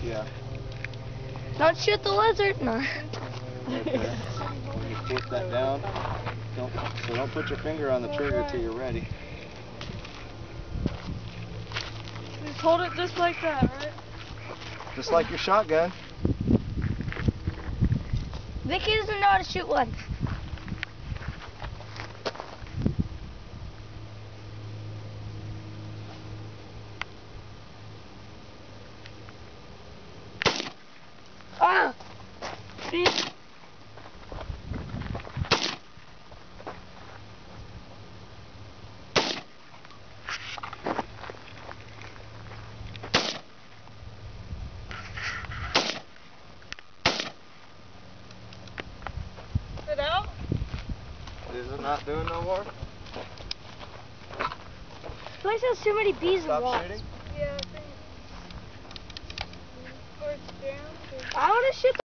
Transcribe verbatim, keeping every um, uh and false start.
Yeah. Don't shoot the lizard. No. Right there. When you flip that down, don't, so don't put your finger on the trigger till you're ready. Just hold it just like that, right? Just like your shotgun. Vicky doesn't know how to shoot one. Ah! It out? Is it not doing no more? This place has too many bees and Stop wasps. shooting? Yeah, I think. Or it's down. I want to shoot